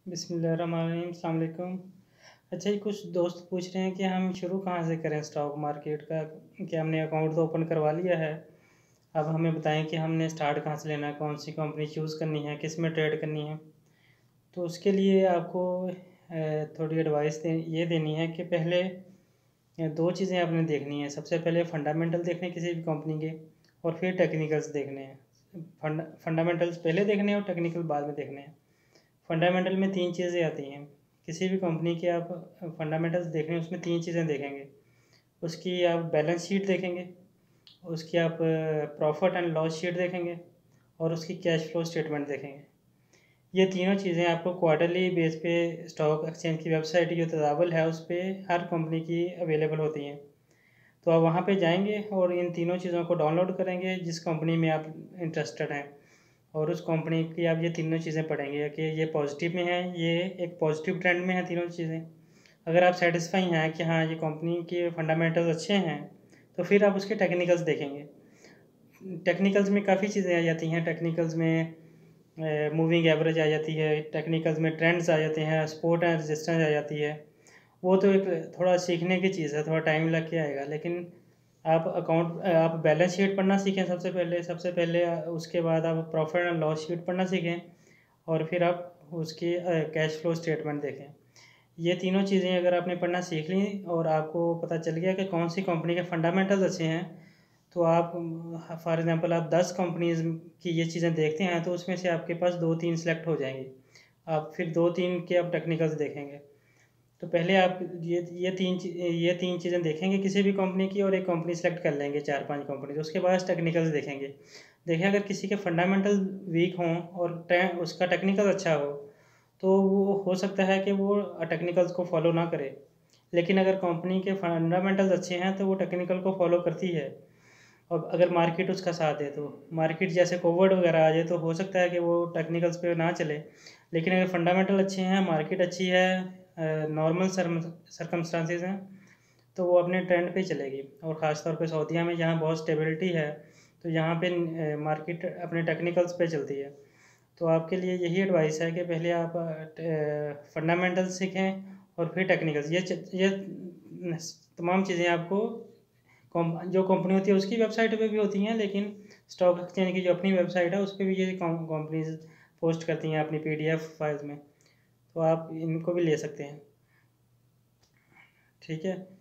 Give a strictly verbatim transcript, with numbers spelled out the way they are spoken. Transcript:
बिस्मिल्लाहिर्रहमानिर्रहीम, अस्सलाम वालेकुम। अच्छा जी, कुछ दोस्त पूछ रहे हैं कि हम शुरू कहाँ से करें स्टॉक मार्केट का, कि हमने अकाउंट तो ओपन करवा लिया है। अब हमें बताएं कि हमने स्टार्ट कहाँ से लेना है, कौन सी कंपनी चूज़ करनी है, किस में ट्रेड करनी है। तो उसके लिए आपको अ, थोड़ी एडवाइस दे ये देनी है कि पहले अ, दो चीज़ें आपने देखनी है। सबसे पहले फंडामेंटल देखने हैं किसी भी कंपनी के, और फिर टेक्निकल्स देखने हैं। फंड फंडामेंटल्स पहले देखने हैं और टेक्निकल बाद में देखने हैं। फंडामेंटल में तीन चीज़ें आती हैं। किसी भी कंपनी के आप फंडामेंटल्स देख रहे हैं, उसमें तीन चीज़ें देखेंगे। उसकी आप बैलेंस शीट देखेंगे, उसकी आप प्रॉफिट एंड लॉस शीट देखेंगे, और उसकी कैश फ्लो स्टेटमेंट देखेंगे। ये तीनों चीज़ें आपको क्वार्टरली बेस पे स्टॉक एक्सचेंज की वेबसाइट जो तदावल है उस पर हर कंपनी की अवेलेबल होती हैं। तो आप वहाँ पे जाएंगे और इन तीनों चीज़ों को डाउनलोड करेंगे जिस कंपनी में आप इंटरेस्टेड हैं, और उस कंपनी की आप ये तीनों चीज़ें पढ़ेंगे कि ये पॉजिटिव में है, ये एक पॉजिटिव ट्रेंड में है तीनों चीज़ें। अगर आप सेटिस्फाई हैं कि हाँ ये कंपनी के फंडामेंटल्स अच्छे हैं, तो फिर आप उसके टेक्निकल्स देखेंगे। टेक्निकल्स में काफ़ी चीज़ें आ जाती हैं। टेक्निकल्स में मूविंग एवरेज आ जाती है, टेक्निकल्स में ट्रेंड्स आ जाते हैं, सपोर्ट एंड रेजिस्टेंस आ जाती है। वो तो एक थोड़ा सीखने की चीज़ है, थोड़ा टाइम लग के आएगा। लेकिन आप अकाउंट आप बैलेंस शीट पढ़ना सीखें सबसे पहले सबसे पहले उसके बाद आप प्रॉफिट एंड लॉस शीट पढ़ना सीखें, और फिर आप उसकी कैश फ्लो स्टेटमेंट देखें। ये तीनों चीज़ें अगर आपने पढ़ना सीख ली और आपको पता चल गया कि कौन सी कंपनी के फंडामेंटल्स अच्छे हैं, तो आप फॉर एग्ज़ाम्पल आप दस कंपनीज़ की ये चीज़ें देखते हैं, तो उसमें से आपके पास दो तीन सेलेक्ट हो जाएंगी। आप फिर दो तीन के आप टेक्निकल्स देखेंगे। तो पहले आप ये ये तीन ये तीन चीज़ें देखेंगे किसी भी कंपनी की, और एक कंपनी सेलेक्ट कर लेंगे, चार पांच कंपनी। तो उसके बाद टेक्निकल्स देखेंगे। देखें अगर किसी के फंडामेंटल वीक हों और उसका टेक्निकल अच्छा हो, तो वो हो सकता है कि वो टेक्निकल्स को फॉलो ना करे। लेकिन अगर कंपनी के फंडामेंटल्स अच्छे हैं तो वो टेक्निकल को फॉलो करती है। और अगर मार्केट उसका साथ दे, तो मार्केट जैसे कोविड वगैरह आ जाए तो हो सकता है कि वो टेक्निकल्स पे ना चले। लेकिन अगर फंडामेंटल अच्छे हैं, मार्केट अच्छी है, नॉर्मल सरकमस्टांसिस हैं, तो वो अपने ट्रेंड पे चलेगी। और ख़ास तौर पे सऊदीया में जहाँ बहुत स्टेबिलिटी है, तो यहाँ पे मार्केट अपने टेक्निकल्स पे चलती है। तो आपके लिए यही एडवाइस है कि पहले आप फंडामेंटल्स सीखें और फिर टेक्निकल्स। ये ये तमाम चीज़ें आपको जो कंपनी होती है उसकी वेबसाइट पे भी होती हैं, लेकिन स्टॉक एक्सचेंज की जो अपनी वेबसाइट है उस पर भी ये कंपनीज पोस्ट करती हैं अपनी पीडीएफ फाइल्स में। तो आप इनको भी ले सकते हैं। ठीक है।